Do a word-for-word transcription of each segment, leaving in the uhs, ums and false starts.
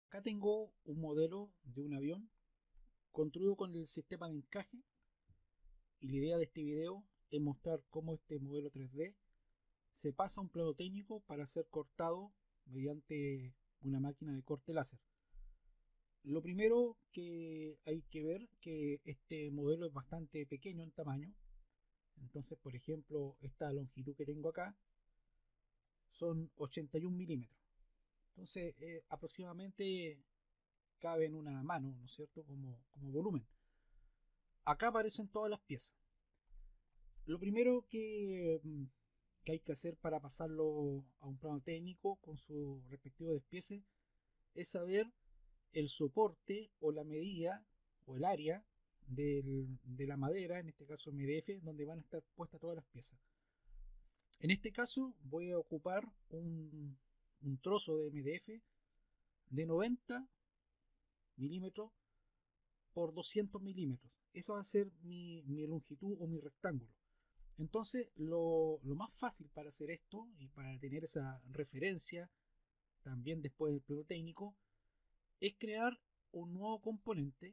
Acá tengo un modelo de un avión construido con el sistema de encaje y la idea de este video es mostrar cómo este modelo tres D se pasa a un plano técnico para ser cortado mediante una máquina de corte láser. Lo primero que hay que ver que este modelo es bastante pequeño en tamaño. Entonces, por ejemplo, esta longitud que tengo acá son ochenta y un milímetros. Entonces, eh, aproximadamente cabe en una mano, ¿no es cierto? Como, como volumen. Acá aparecen todas las piezas. Lo primero que, mm, que hay que hacer para pasarlo a un plano técnico con su respectivo despiece es saber el soporte o la medida o el área del- de la madera, en este caso M D F, donde van a estar puestas todas las piezas. En este caso voy a ocupar un, un trozo de M D F de noventa milímetros por doscientos milímetros. Esa va a ser mi, mi longitud o mi rectángulo. Entonces, lo, lo más fácil para hacer esto y para tener esa referencia también después del plano técnico es crear un nuevo componente.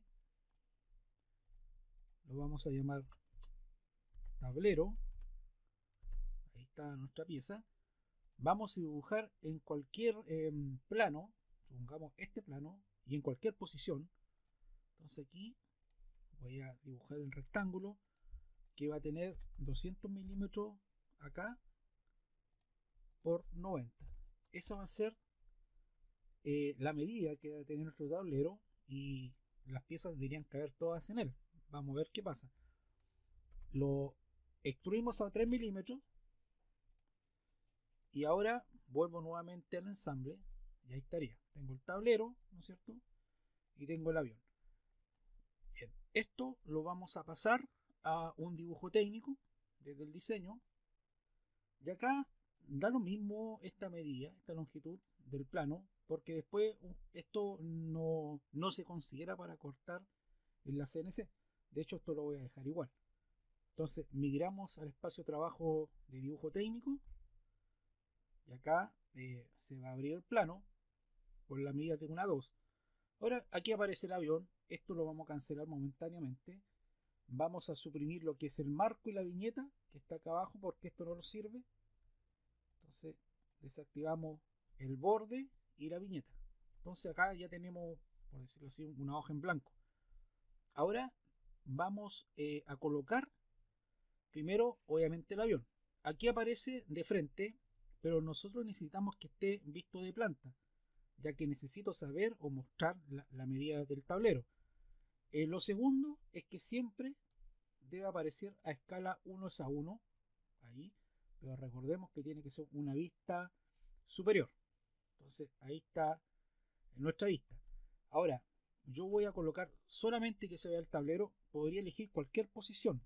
Lo vamos a llamar tablero. Ahí está nuestra pieza. Vamos a dibujar en cualquier eh, plano, supongamos este plano, y en cualquier posición. Entonces aquí voy a dibujar el rectángulo que va a tener doscientos milímetros acá por noventa. Esa va a ser eh, la medida que debe tener nuestro tablero y las piezas deberían caber todas en él. Vamos a ver qué pasa. Lo extruimos a tres milímetros y ahora vuelvo nuevamente al ensamble y ahí estaría. Tengo el tablero, ¿no es cierto? Y tengo el avión. Bien, esto lo vamos a pasar a un dibujo técnico desde el diseño y acá da lo mismo esta medida, esta longitud del plano, porque después uh, esto no, no se considera para cortar en la C N C. De hecho, esto lo voy a dejar igual. Entonces, migramos al espacio de trabajo de dibujo técnico y acá eh, se va a abrir el plano con la medida de una a dos. Ahora, aquí aparece el avión. Esto lo vamos a cancelar momentáneamente. Vamos a suprimir lo que es el marco y la viñeta que está acá abajo porque esto no nos sirve. Entonces desactivamos el borde y la viñeta. Entonces acá ya tenemos, por decirlo así, una hoja en blanco. Ahora vamos eh, a colocar primero, obviamente, el avión. Aquí aparece de frente, pero nosotros necesitamos que esté visto de planta, ya que necesito saber o mostrar la, la medida del tablero. Eh, lo segundo es que siempre debe aparecer a escala uno a uno, ahí, pero recordemos que tiene que ser una vista superior. Entonces ahí está en nuestra vista. Ahora, yo voy a colocar solamente que se vea el tablero, podría elegir cualquier posición.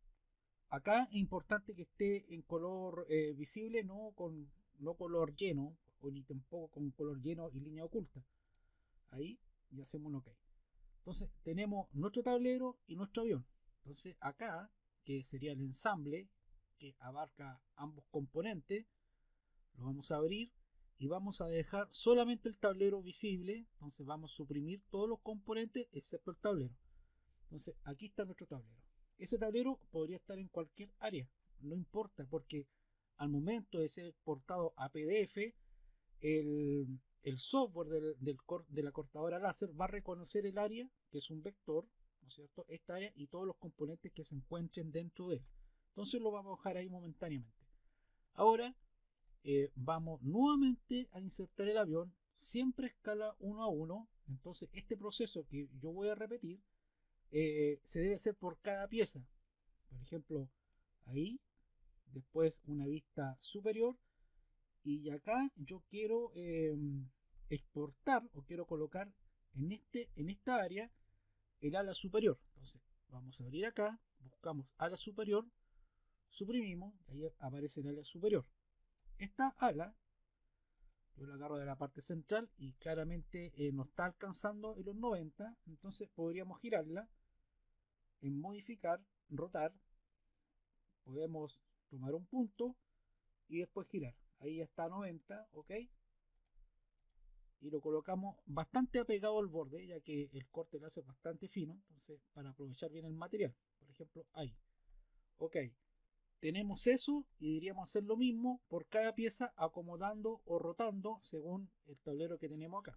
Acá es importante que esté en color eh, visible, no con no color lleno, o ni tampoco con color lleno y línea oculta. Ahí y hacemos un OK. Entonces tenemos nuestro tablero y nuestro avión. Entonces acá, que sería el ensamble, que abarca ambos componentes, lo vamos a abrir y vamos a dejar solamente el tablero visible. Entonces vamos a suprimir todos los componentes excepto el tablero. Entonces aquí está nuestro tablero. Ese tablero podría estar en cualquier área, no importa, porque al momento de ser exportado a P D F, el, el software del, del de la cortadora láser va a reconocer el área, que es un vector, ¿no es cierto? Esta área y todos los componentes que se encuentren dentro de él. Entonces lo vamos a dejar ahí momentáneamente. Ahora eh, vamos nuevamente a insertar el avión, siempre a escala uno a uno. Entonces este proceso que yo voy a repetir eh, se debe hacer por cada pieza. Por ejemplo, ahí, después una vista superior y acá yo quiero eh, exportar o quiero colocar en, este, en esta área el ala superior. Entonces vamos a abrir acá, buscamos ala superior, suprimimos, y ahí aparece el ala superior. Esta ala yo la agarro de la parte central y claramente eh, no está alcanzando en los noventa, entonces podríamos girarla en modificar, rotar, podemos tomar un punto y después girar. Ahí ya está a noventa, ok. y lo colocamos bastante apegado al borde, ya que el corte lo hace bastante fino, entonces para aprovechar bien el material. Por ejemplo, ahí. Ok, tenemos eso y diríamos hacer lo mismo por cada pieza, acomodando o rotando según el tablero que tenemos acá.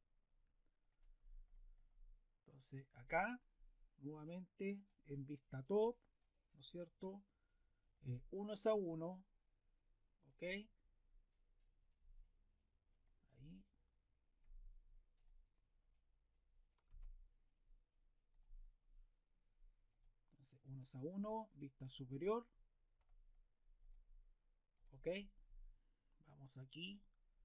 Entonces acá, nuevamente en vista top, ¿no es cierto? Eh, uno es a uno, ok. Ahí. Entonces uno es a uno, vista superior, ok. Vamos aquí.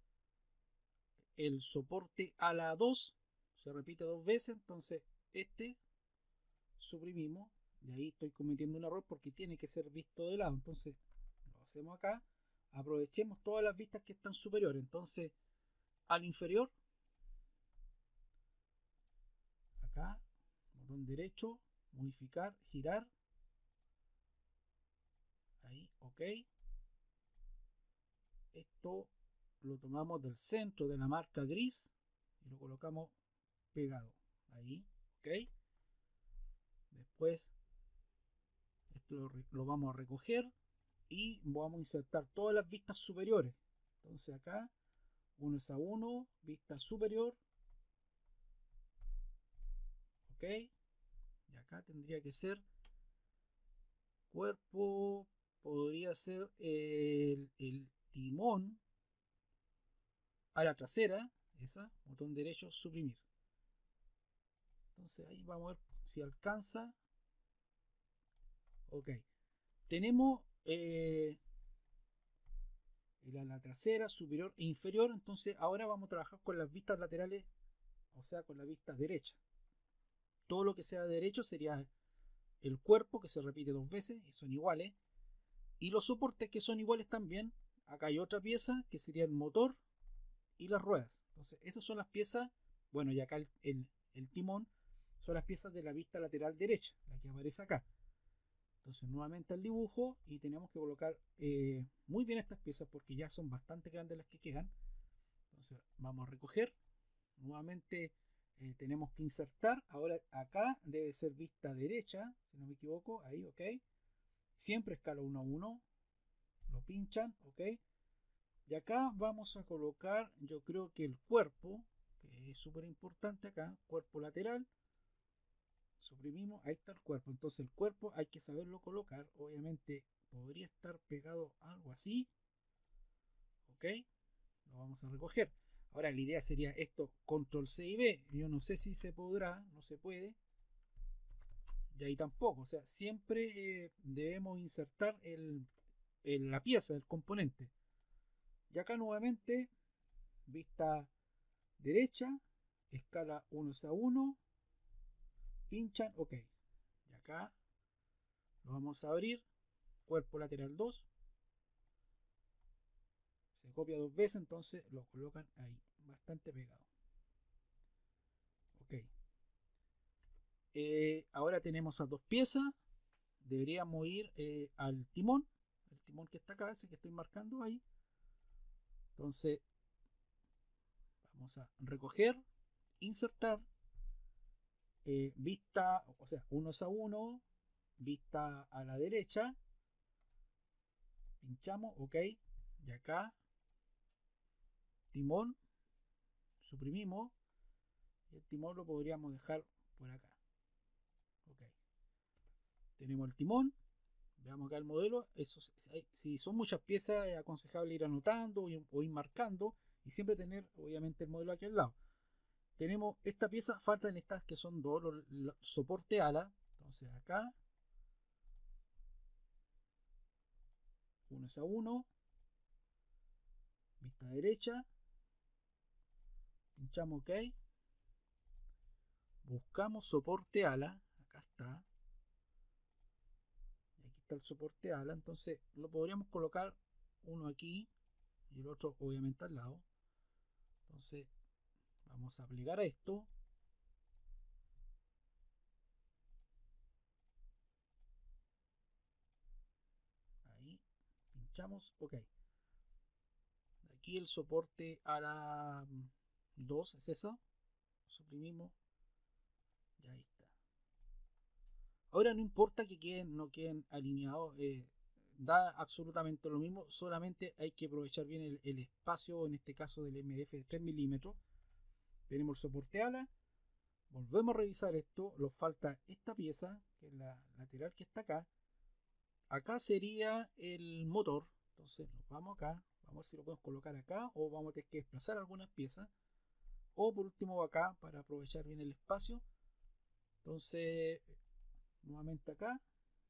El soporte a la dos se repite dos veces, entonces este suprimimos, y ahí estoy cometiendo un error porque tiene que ser visto de lado, entonces lo hacemos acá. Aprovechemos todas las vistas que están superiores, entonces al inferior, acá, botón derecho, modificar, girar, ahí, ok. Esto lo tomamos del centro de la marca gris y lo colocamos pegado, ahí, ok. Después esto lo, lo vamos a recoger y vamos a insertar todas las vistas superiores. Entonces acá uno es a uno, vista superior, ok. Y acá tendría que ser cuerpo, podría ser el, el timón a la trasera, esa, botón derecho, suprimir. Entonces ahí vamos a ver si alcanza. Ok, tenemos eh, el ala trasera, superior e inferior. Entonces ahora vamos a trabajar con las vistas laterales, o sea, con la vista derecha. Todo lo que sea derecho sería el cuerpo, que se repite dos veces y son iguales, y los soportes, que son iguales también. Acá hay otra pieza que sería el motor y las ruedas. Entonces esas son las piezas, bueno, y acá el, el, el timón son las piezas de la vista lateral derecha, la que aparece acá. Entonces nuevamente al dibujo y tenemos que colocar eh, muy bien estas piezas porque ya son bastante grandes las que quedan. Entonces vamos a recoger nuevamente. Eh, tenemos que insertar. Ahora acá debe ser vista derecha, si no me equivoco, ahí, ok. Siempre escala uno a uno, lo pinchan, ok. Y acá vamos a colocar, yo creo que el cuerpo, que es súper importante acá, cuerpo lateral, suprimimos, ahí está el cuerpo. Entonces el cuerpo hay que saberlo colocar, obviamente podría estar pegado algo así, ok. Lo vamos a recoger. Ahora la idea sería esto, control C y B, yo no sé si se podrá, no se puede, y ahí tampoco, o sea, siempre eh, debemos insertar el, el, la pieza, el componente. Y acá nuevamente, vista derecha, escala uno a uno, pinchan, ok. Y acá lo vamos a abrir, cuerpo lateral dos, se copia dos veces, entonces lo colocan ahí, bastante pegado. Ok. Eh, ahora tenemos esas dos piezas, deberíamos ir eh, al timón, el timón que está acá, ese que estoy marcando ahí. Entonces vamos a recoger, insertar, eh, vista, o sea, uno a uno, vista a la derecha, pinchamos, ok, y acá timón, suprimimos, y el timón lo podríamos dejar por acá, ok. Tenemos el timón, veamos acá el modelo. Eso, si son muchas piezas es aconsejable ir anotando o ir marcando y siempre tener obviamente el modelo aquí al lado. Tenemos esta pieza, faltan estas que son dos, los, los soporte ala. Entonces acá uno es a uno, vista derecha, pinchamos ok, buscamos soporte ala, acá está, y aquí está el soporte ala. Entonces lo podríamos colocar uno aquí y el otro obviamente al lado. Entonces vamos a aplicar a esto. Ahí, pinchamos, ok. Aquí el soporte a la dos es eso. Suprimimos. Ya ahí está. Ahora no importa que queden, no queden alineados. Eh, da absolutamente lo mismo. Solamente hay que aprovechar bien el, el espacio, en este caso del M D F de tres milímetros. Tenemos el soporte ala. Volvemos a revisar esto. Nos falta esta pieza, que es la lateral que está acá. Acá sería el motor. Entonces nos vamos acá. Vamos a ver si lo podemos colocar acá. O vamos a tener que desplazar algunas piezas. O por último acá para aprovechar bien el espacio. Entonces nuevamente acá.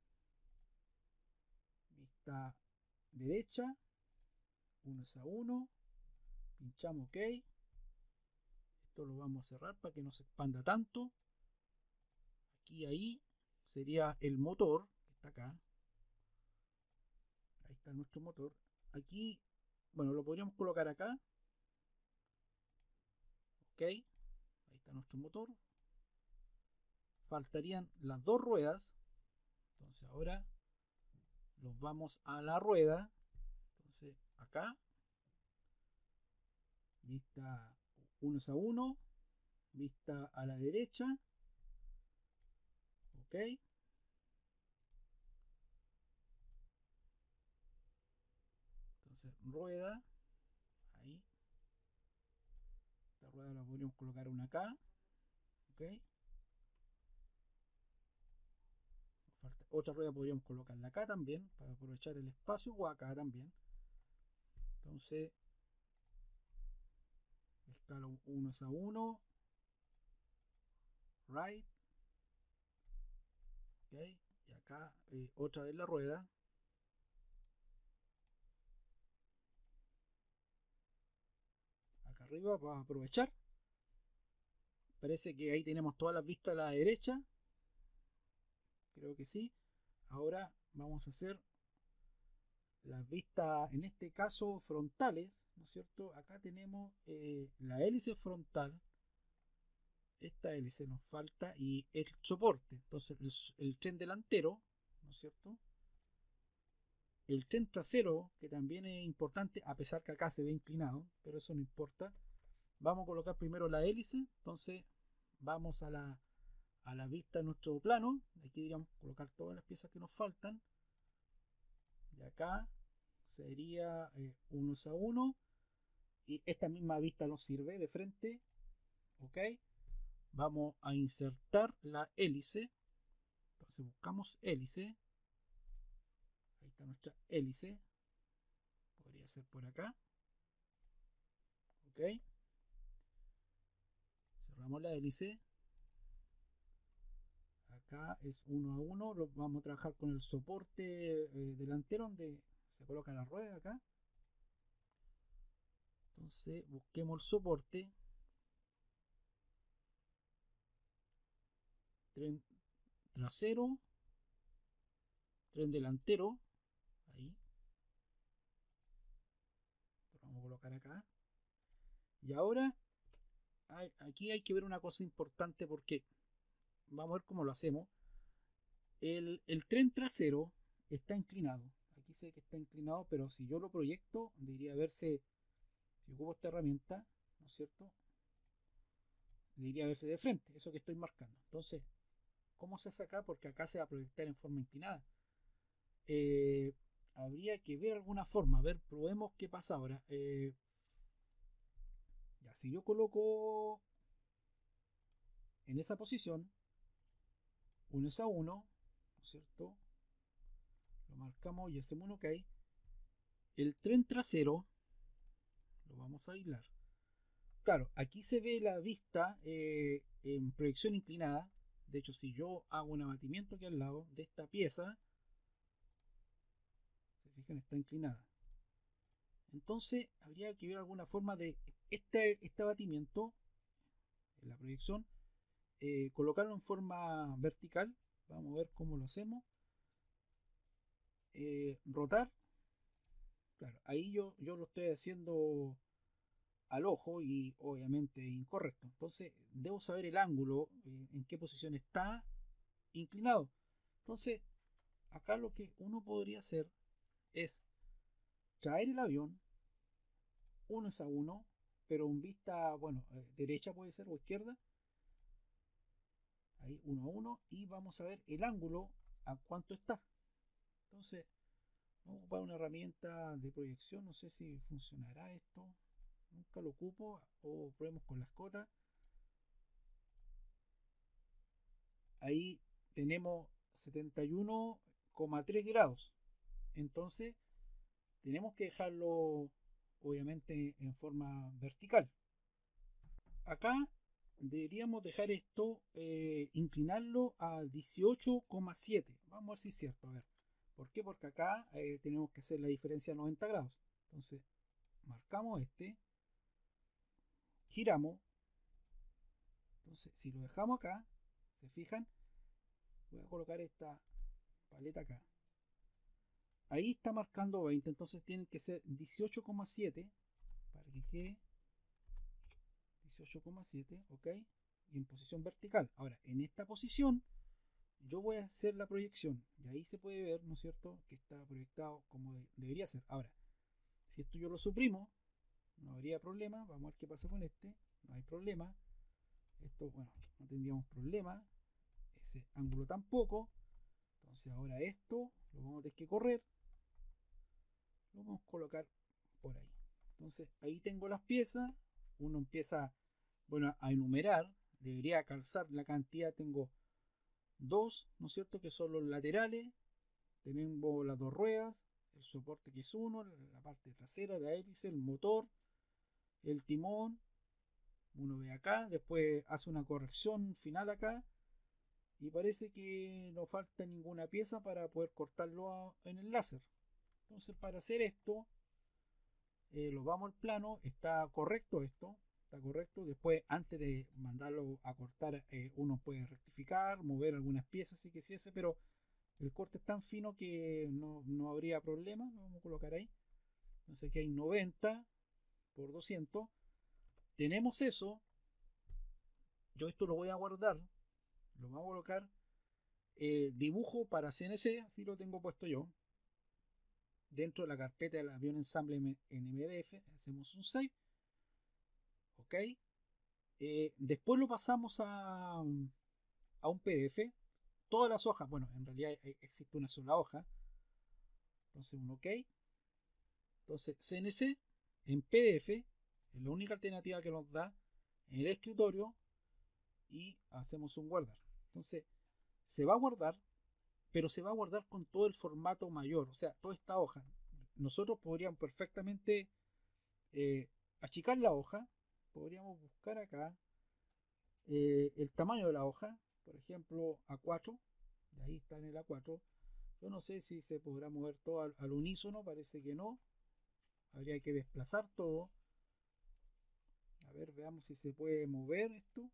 Vista derecha. uno es a uno. Pinchamos OK. Esto lo vamos a cerrar para que no se expanda tanto. Aquí ahí sería el motor que está acá. Ahí está nuestro motor. Aquí, bueno, lo podríamos colocar acá. Ok. Ahí está nuestro motor. Faltarían las dos ruedas. Entonces ahora los vamos a la rueda. Entonces acá. Vista uno es a uno. Vista a la derecha. Ok. Entonces rueda. Ahí. Esta rueda la podríamos colocar una acá. Ok. Falta otra rueda, podríamos colocarla acá también para aprovechar el espacio, o acá también. Entonces escala uno es a uno, right, okay. Y acá eh, otra vez la rueda. Acá arriba para aprovechar. Parece que ahí tenemos todas las vistas a la derecha. Creo que sí. Ahora vamos a hacer las vistas, en este caso frontales, ¿no es cierto? Acá tenemos eh, la hélice frontal. Esta hélice nos falta y el soporte. Entonces el, el tren delantero, ¿no es cierto? El tren trasero, que también es importante, a pesar que acá se ve inclinado, pero eso no importa. Vamos a colocar primero la hélice. Entonces vamos a la, a la vista de nuestro plano. Aquí diríamos colocar todas las piezas que nos faltan. Y acá sería eh, uno es a uno. Y esta misma vista nos sirve de frente. Ok. Vamos a insertar la hélice. Entonces buscamos hélice. Ahí está nuestra hélice. Podría ser por acá. Ok. Cerramos la hélice. Acá es uno a uno. Lo vamos a trabajar con el soporte eh, delantero donde se coloca la rueda acá. Entonces busquemos el soporte. Tren trasero. Tren delantero. Ahí. Lo vamos a colocar acá. Y ahora hay, aquí hay que ver una cosa importante, porque vamos a ver cómo lo hacemos. El, el tren trasero está inclinado. Aquí se ve que está inclinado, pero si yo lo proyecto, debería verse, si ocupo esta herramienta, ¿no es cierto? Debería verse de frente, eso que estoy marcando. Entonces, ¿cómo se hace acá? Porque acá se va a proyectar en forma inclinada. Eh, habría que ver alguna forma. A ver, probemos qué pasa ahora. Eh, ya, si yo coloco en esa posición, uno es a uno, ¿no es cierto? Lo marcamos y hacemos un OK. El tren trasero lo vamos a aislar. Claro, aquí se ve la vista eh, en proyección inclinada. De hecho, si yo hago un abatimiento aquí al lado de esta pieza, se fijan, está inclinada. Entonces habría que ver alguna forma de este, este abatimiento en la proyección, eh, colocarlo en forma vertical. Vamos a ver cómo lo hacemos. Eh, rotar. Claro, ahí yo, yo lo estoy haciendo al ojo y obviamente incorrecto. Entonces debo saber el ángulo, eh, en qué posición está inclinado. Entonces acá lo que uno podría hacer es traer el avión uno es a uno, pero en vista, bueno, eh, derecha puede ser o izquierda. Ahí uno a uno y vamos a ver el ángulo a cuánto está. Entonces vamos a ocupar una herramienta de proyección, no sé si funcionará esto, nunca lo ocupo, o probemos con las cotas. Ahí tenemos setenta y uno coma tres grados, entonces tenemos que dejarlo obviamente en forma vertical. Acá deberíamos dejar esto, eh, inclinarlo a dieciocho coma siete. Vamos a ver si es cierto. A ver, ¿por qué? Porque acá eh, tenemos que hacer la diferencia a noventa grados. Entonces, marcamos este, giramos. Entonces, si lo dejamos acá, se fijan, voy a colocar esta paleta acá. Ahí está marcando veinte, entonces tienen que ser dieciocho coma siete para que quede dieciocho coma siete, ok, y en posición vertical. Ahora, en esta posición yo voy a hacer la proyección y ahí se puede ver, ¿no es cierto?, que está proyectado como de, debería ser. Ahora, si esto yo lo suprimo, no habría problema. Vamos a ver qué pasa con este. No hay problema. Esto, bueno, no tendríamos problema. Ese ángulo tampoco. Entonces ahora esto lo vamos a tener que correr. Lo vamos a colocar por ahí. Entonces ahí tengo las piezas. Uno empieza, bueno, a enumerar. Debería calzar la cantidad. Tengo dos, ¿no es cierto?, que son los laterales. Tenemos las dos ruedas, el soporte que es uno, la parte trasera, la hélice, el motor, el timón. Uno ve acá, después hace una corrección final acá y parece que no falta ninguna pieza para poder cortarlo a, en el láser. Entonces, para hacer esto, eh, lo vamos al plano. Está correcto esto, está correcto. Después, antes de mandarlo a cortar, eh, uno puede rectificar, mover algunas piezas, sí que sí ese, pero el corte es tan fino que no, no habría problema. Lo vamos a colocar ahí. Entonces aquí hay noventa por doscientos. Tenemos eso. Yo esto lo voy a guardar. Lo vamos a colocar. Eh, dibujo para C N C. Así lo tengo puesto yo. Dentro de la carpeta del avión ensamble en M D F. Hacemos un save. Ok. Eh, después lo pasamos a, a un P D F. Todas las hojas. Bueno, en realidad existe una sola hoja. Entonces un OK. Entonces C N C en P D F es la única alternativa que nos da en el escritorio y hacemos un guardar. Entonces se va a guardar, pero se va a guardar con todo el formato mayor, o sea, toda esta hoja. Nosotros podríamos perfectamente eh, achicar la hoja. Podríamos buscar acá eh, el tamaño de la hoja, por ejemplo A cuatro, y ahí está en el A cuatro. Yo no sé si se podrá mover todo al, al unísono, parece que no. Habría que desplazar todo. A ver, veamos si se puede mover esto.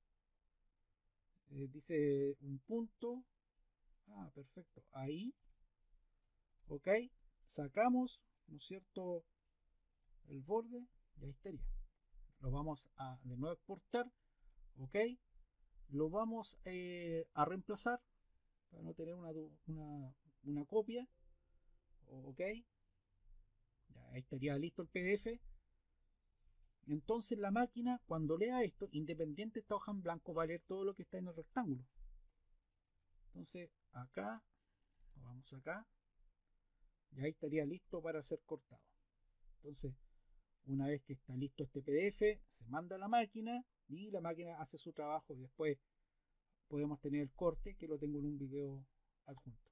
Eh, dice un punto. Ah, perfecto. Ahí. Ok. Sacamos, ¿no es cierto?, el borde. Y ahí estaría. Lo vamos a de nuevo exportar. Ok. Lo vamos eh, a reemplazar para no tener una, una, una copia. Ok. Ya, ahí estaría listo el P D F. Entonces la máquina, cuando lea esto, independiente de esta hoja en blanco, va a leer todo lo que está en el rectángulo. Entonces acá, vamos acá, y ahí estaría listo para ser cortado. Entonces, una vez que está listo este P D F, se manda a la máquina y la máquina hace su trabajo y después podemos tener el corte, que lo tengo en un video adjunto.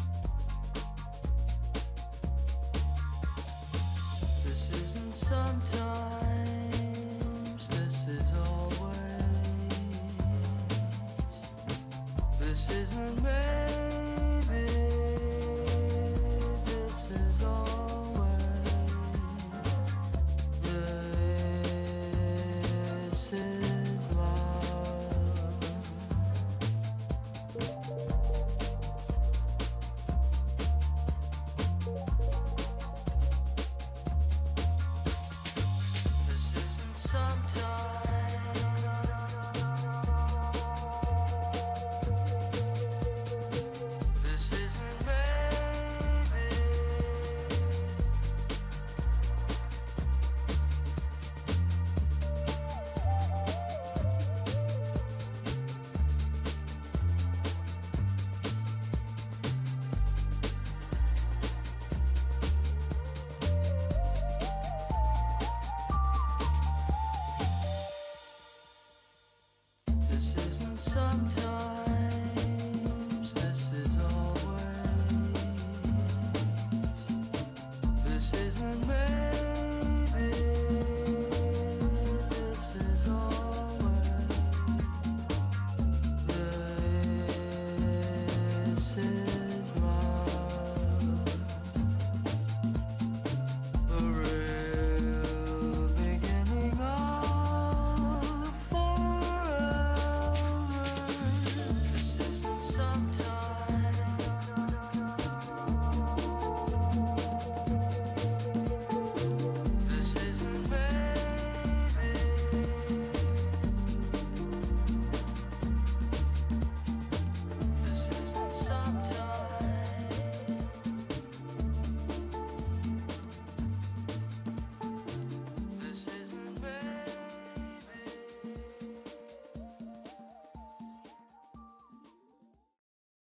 Sometimes